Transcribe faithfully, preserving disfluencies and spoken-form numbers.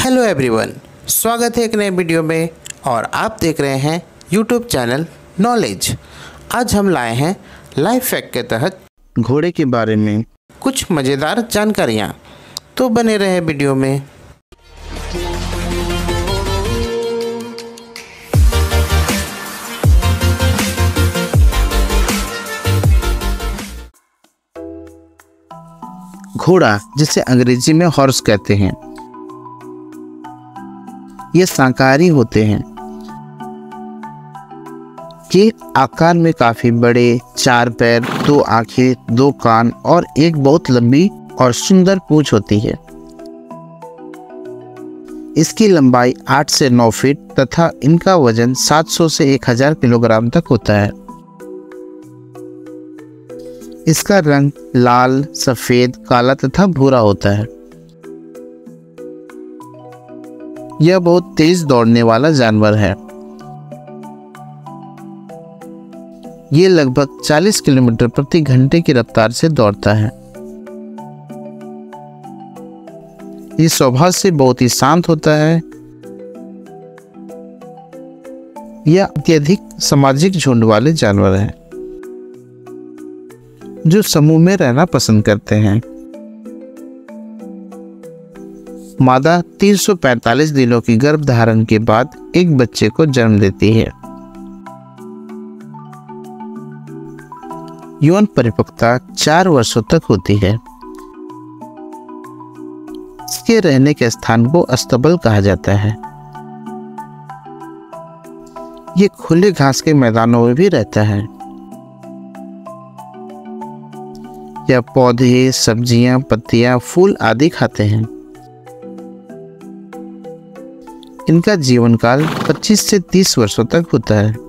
Hello everyone, स्वागत है एक नए वीडियो में और आप देख रहे हैं यूट्यूब चैनल नॉलेज। आज हम लाए हैं लाइफ फैक्ट के तहत घोड़े के बारे में कुछ मज़ेदार जानकारियाँ, तो बने रहे वीडियो में। घोड़ा, जिसे अंग्रेजी में हॉर्स कहते हैं, ये शाकाहारी होते हैं। ये आकार में काफी बड़े, चार पैर, दो आंखें, दो कान और एक बहुत लंबी और सुंदर पूंछ होती है। इसकी लंबाई आठ से नौ फीट तथा इनका वजन सात सौ से एक हज़ार किलोग्राम तक होता है। इसका रंग लाल, सफेद, काला तथा भूरा होता है। यह बहुत तेज दौड़ने वाला जानवर है। ये लगभग चालीस किलोमीटर प्रति घंटे की रफ्तार से दौड़ता है। ये स्वभाव से बहुत ही शांत होता है। यह अत्यधिक सामाजिक झुंड वाले जानवर हैं, जो समूह में रहना पसंद करते हैं। मादा तीन सौ पैंतालीस दिनों की गर्भ धारण के बाद एक बच्चे को जन्म देती है। यौन परिपक्वता चार वर्षों तक होती है। इसके रहने के स्थान को अस्तबल कहा जाता है। ये खुले घास के मैदानों में भी रहता है। यह पौधे, सब्जियां, पत्तियां, फूल आदि खाते हैं। इनका जीवन काल पच्चीस से तीस वर्षों तक होता है।